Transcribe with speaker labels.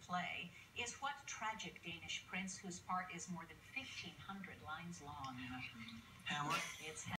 Speaker 1: play is what tragic Danish prince whose part is more than 1,500 lines long?
Speaker 2: Hamlet.
Speaker 1: It's